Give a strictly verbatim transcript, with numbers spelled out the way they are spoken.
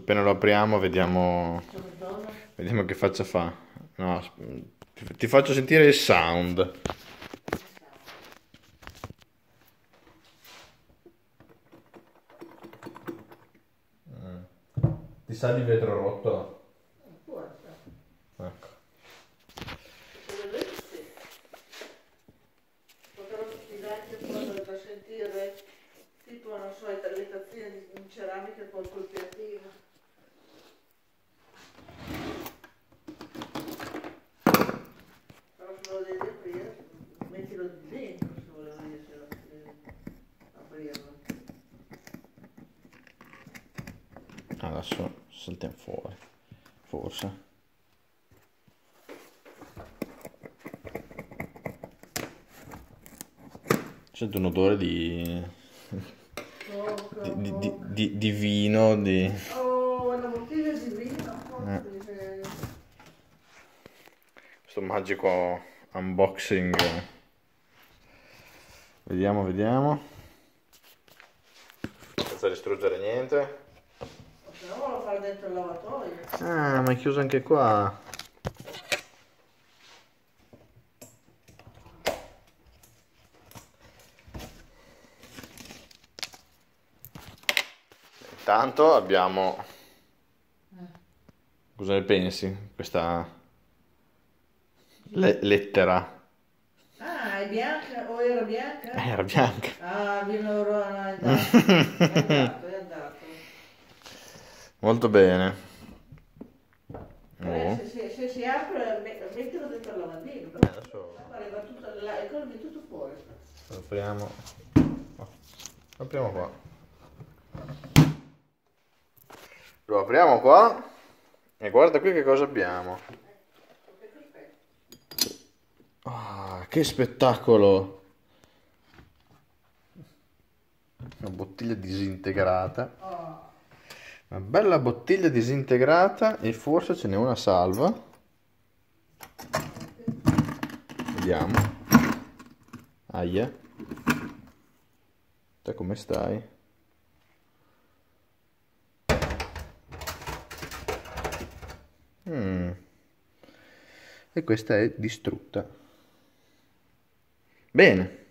appena lo apriamo vediamo, vediamo che faccia fa. No, ti ti faccio sentire il sound. Ti sa di vetro rotto? Ecco. Per sentire tipo, non so, le tazzine in ceramica con col piatino. Però se lo devi aprire, mettilo di dentro se volevo dire se lo devi aprirlo. Adesso saltiamo fuori, forse. Sento un odore di, Oh, di, di, di, di, di vino, di... oh, una bottiglia di vino. Eh. Eh. Questo magico unboxing. Vediamo, vediamo. Senza distruggere niente. Se no lo fai dentro il lavatoio. Ah, ma è chiuso anche qua. Intanto abbiamo... Cosa ne pensi? Questa le- lettera. Ah, è bianca o era bianca? Eh, era bianca. Ah, vino oro, no, è andato. È andato, è andato. Molto bene. Eh, Oh. se, se, se si apre, me- mettilo dentro il lavandino. Adesso Guarda, tutto, la, è come tutto fuori. lo apriamo. Oh, lo apriamo qua. Lo apriamo qua. E guarda qui che cosa abbiamo. Ah, che spettacolo! Una bottiglia disintegrata. Oh. Una bella bottiglia disintegrata e forse ce n'è una salva. Vediamo. Aia. Te come stai? Mm. E questa è distrutta. Bene.